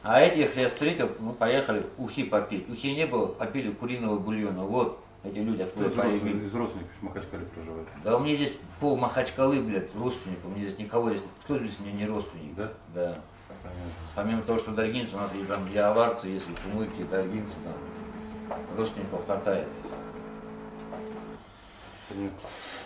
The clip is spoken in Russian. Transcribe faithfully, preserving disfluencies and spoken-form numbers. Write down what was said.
А этих я встретил, ну, поехали ухи попить. Ухи не было, попили куриного бульона. Вот эти люди откуда Кто из родственников, появились. из родственников в Махачкале проживает? Да у меня здесь пол Махачкалы, блядь, родственников. У меня здесь никого здесь, кто здесь мне не родственник. Да? Да. Понятно. Помимо того, что даргинцы, у нас и там и аварцы, если кумыки, даргинцы, там родственников хватает. Понятно.